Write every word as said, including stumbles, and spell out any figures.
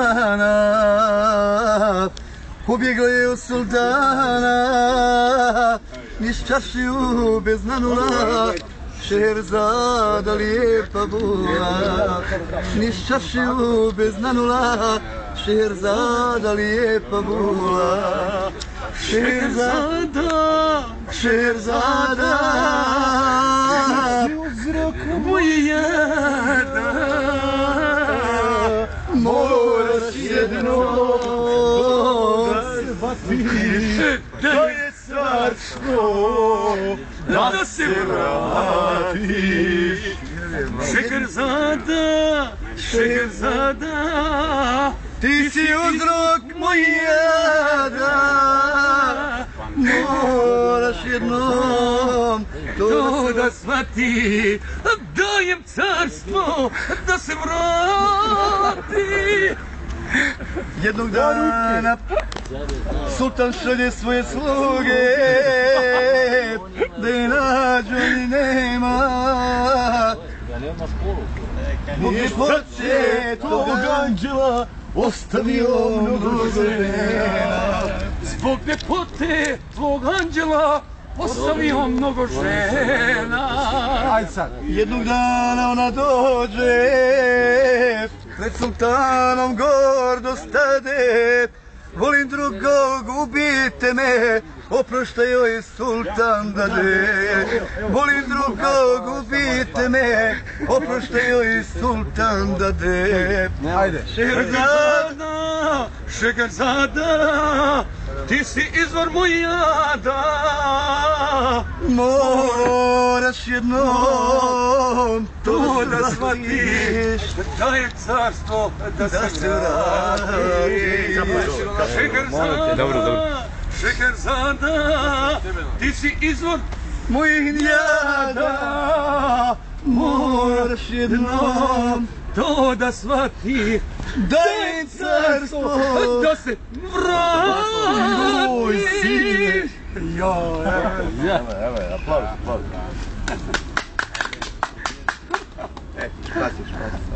dana, pobjegla je od sultana, niz čašiju bez nanula, Šehrazada lijepa bula, niz čašiju bez nanula, Šehrazada lijepa bula. Šehrazada, Šehrazada, uzrok moj jada, moraš jednom shvatiš da je carstvo, da se vratiš. Šehrazada, Šehrazada, ti si uzrok moj jada, moraš jednom to da shvati, dajem carstvo da se vrati. Jednog dana sultan šalje svoje sluge, da je nađu ni nema, zbog ljepote tog anđela ostavio mnogo žena. Zbog ljepote tvog anđela ostavio mnogo žena. Jednog dana ona dođe, pred sultanom gordo stade, volim drugog, ubijte me, oproštaj joj sultan dade. Volim drugog, ubijte me, oproštaj joj sultan dade. Šehrazada, Šehrazada, ti si izvor moj jada, moraš jednom to da shvatiš, da je carstvo da se vrati. Šehrazada, Šehrazada, ti si izvor mojih jada, moraš jednom to da shvati, da je carstvo da se vrati. Evo, evo, aplauz, aplauz. E, spasiš, spasiš.